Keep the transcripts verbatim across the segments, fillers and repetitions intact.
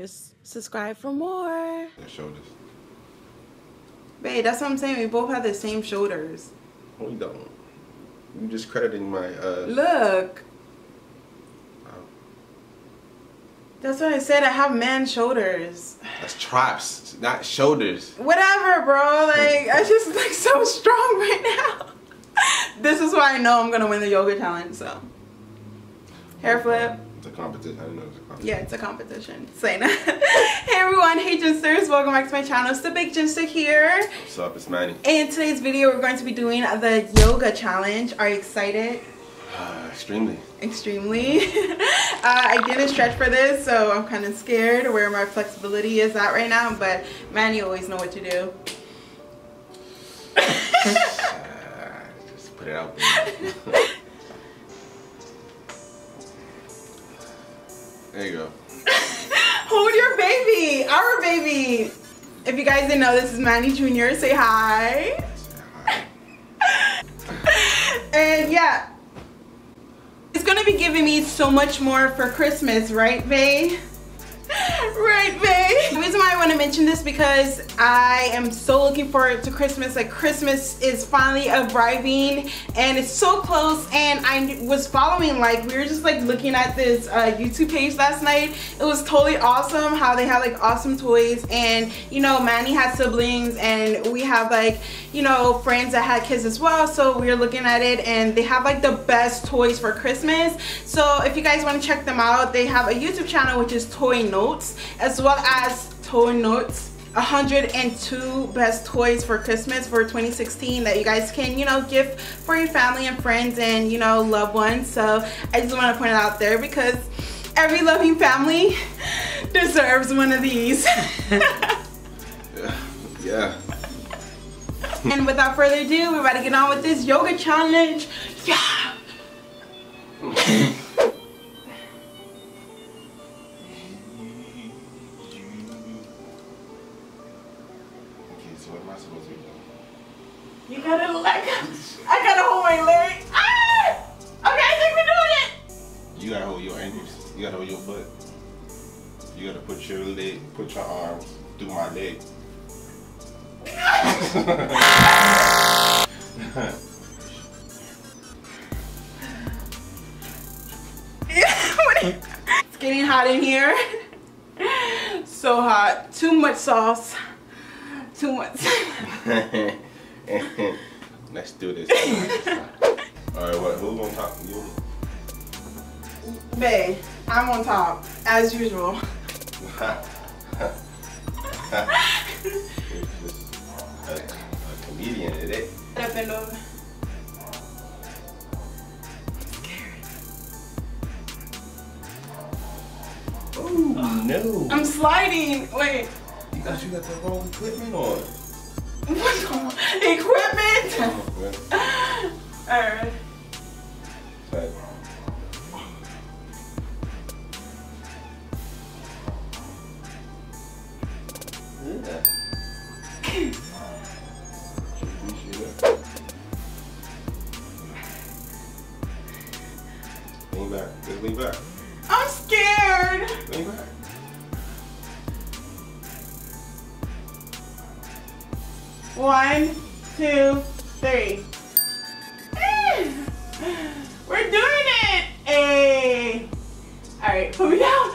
shoulders. Subscribe for more. Your shoulders. Babe, that's what I'm saying. We both have the same shoulders. No, we don't. You just crediting my, uh... Look. Oh. That's what I said. I have man shoulders. That's traps, not shoulders. Whatever, bro. Like, I just look so strong right now. This is why I know I'm going to win the yoga challenge, so. Hair flip. It's a competition. I didn't know it was a competition. Yeah, it's a competition. Say that. Hey everyone, hey Ginsters, welcome back to my channel. It's the Big Ginster here. What's up, it's Manny. In today's video, we're going to be doing the yoga challenge. Are you excited? Uh, extremely. Extremely. uh, I didn't stretch for this, so I'm kind of scared where my flexibility is at right now, but Manny always know what to do. uh, just put it out there. There you go. Hold your baby, our baby. If you guys didn't know, this is Manny Junior Say hi. Say hi. And yeah, it's gonna be giving me so much more for Christmas, right, babe? Right, babe? The reason why I want to mention this because I am so looking forward to Christmas. Like, Christmas is finally arriving and it's so close, and I was following, like, we were just like looking at this uh, YouTube page last night. It was totally awesome how they had like awesome toys, and you know, Manny had siblings and we have like, you know, friends that had kids as well, so we were looking at it and they have like the best toys for Christmas. So if you guys want to check them out, they have a YouTube channel which is Toy Notes, as well as Toy Notes one hundred two best toys for Christmas for twenty sixteen that you guys can, you know, gift for your family and friends and, you know, loved ones. So I just want to point it out there because every loving family deserves one of these. Yeah. Yeah. And without further ado, we're about to get on with this yoga challenge. Yeah. Okay, so what am I supposed to do? You gotta like, I gotta hold my leg. Ah! Okay, I think we're doing it. You gotta hold your ankles. You gotta hold your foot. You gotta put your leg, put your arms through my leg. It's getting hot in here. So hot. Too much sauce. Too much. Let's do this. Alright, what? Who's on top? You? Babe, I'm on top, as usual. a, a comedian, is it? Up and over. Ooh, no. I'm sliding. Wait. You got you got the wrong equipment on. What's going on? Equipment? Alright. Right. Yeah. Lean back. Just lean back. I'm scared. Lean back. One, two, three. We're doing it. Hey. All right, put me down.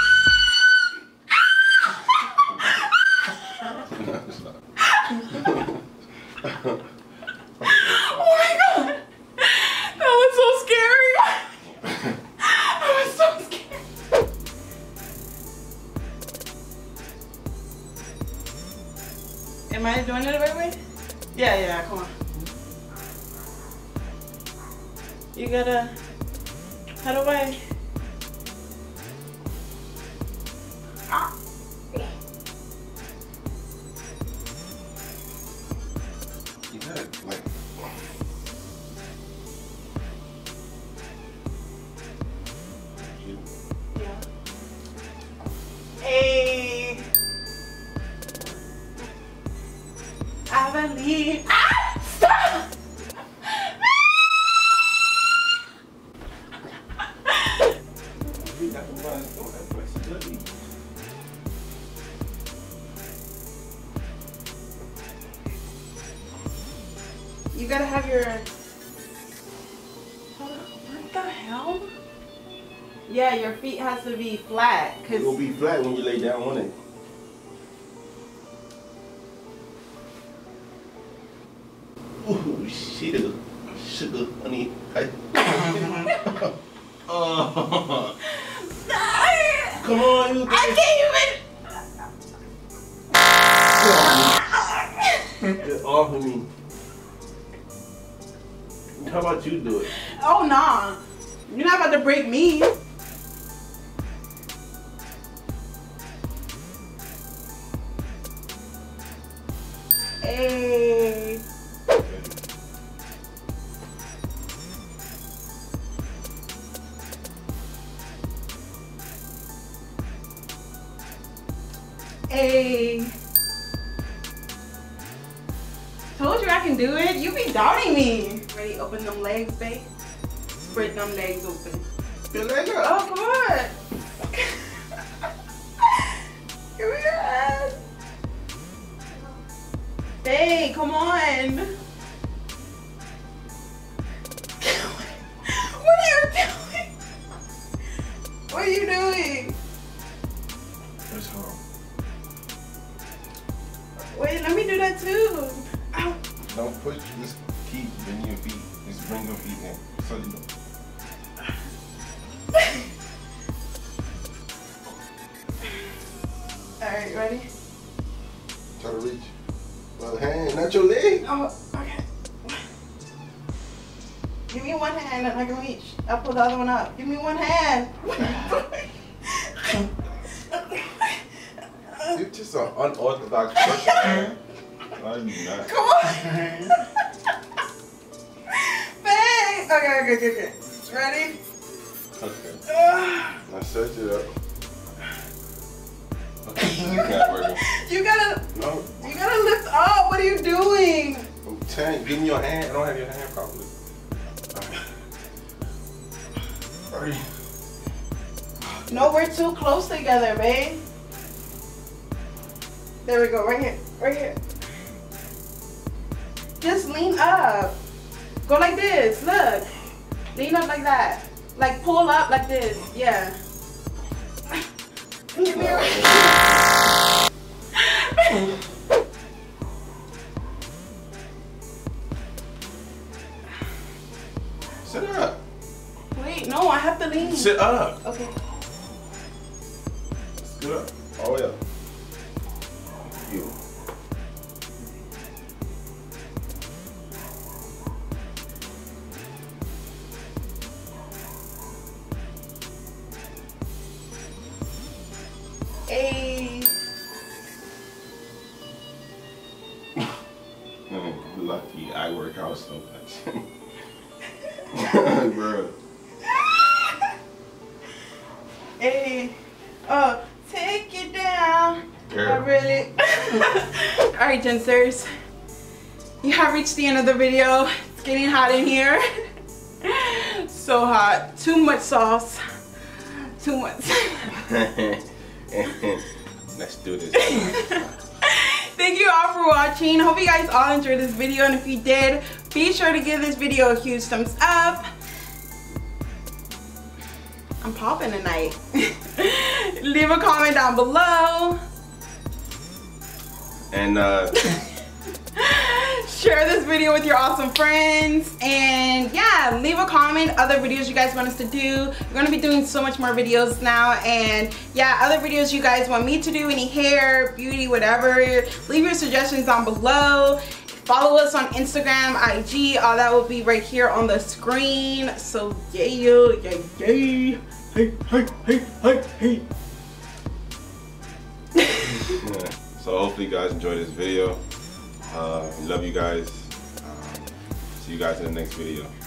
Oh my god, that was so scary. I was so scared. Am I doing it the right way? Yeah, yeah, come on. You gotta, how do I? Ah. You gotta, like, you. Yeah. Hey. I believe. Ah! Stop! You got to find some flexibility. you gotta have your. Hold on, what the hell? Yeah, your feet has to be flat. Cause it will be flat when you lay down on it. Ooh, sugar, sugar, honey. Oh. Come on, you. I can't even. Get off of me. How about you do it? Oh nah, you're not about to break me. Hey. Hey. Told you I can do it. You be doubting me. Ready? Open them legs, babe. Spread them legs open. Your leg up. Oh, come on. Give me your ass. Babe, come on. What are you doing? What are you doing? That's hard. Wait, let me do that too. Ow. Don't push, just keep bending your feet. Just bring your feet in. So you know. Alright, ready? Try to reach. Well, hand, not your leg. Oh, okay. Give me one hand and I can reach. I'll pull the other one up. Give me one hand. You're just an unorthodox person, man. No, you're not. Come on. Babe. Okay, okay, okay, okay. Ready? Okay. Uh, Now search it up. Okay, it's not working. you gotta, No. you gotta lift up. What are you doing? I'm telling you, give me your hand. I don't have your hand properly. Alright. No, we're too close together, babe. There we go, right here, right here. Just lean up. Go like this, look. Lean up like that. Like pull up like this, yeah. Give me a Sit up. Wait, no, I have to lean. Sit up. Okay. Sit up. Oh yeah. You. Hey. Lucky I work out so much. Bro. Hey. Oh, take it down. Girl. I really. Alright, Gensers. You have reached the end of the video. It's getting hot in here. So hot. Too much sauce. Too much. Let's do this. Thank you all for watching. Hope you guys all enjoyed this video, and if you did, be sure to give this video a huge thumbs up. I'm popping tonight. Leave a comment down below. And uh share this video with your awesome friends, and yeah, leave a comment other videos you guys want us to do. We're gonna be doing so much more videos now, and yeah, other videos you guys want me to do, any hair, beauty, whatever. Leave your suggestions down below. Follow us on Instagram, I G, all that will be right here on the screen. So yeah, yeah, yeah. Hey, hey, hey, hey, hey. yeah. So hopefully you guys enjoyed this video. Uh, love you guys. Um, see you guys in the next video.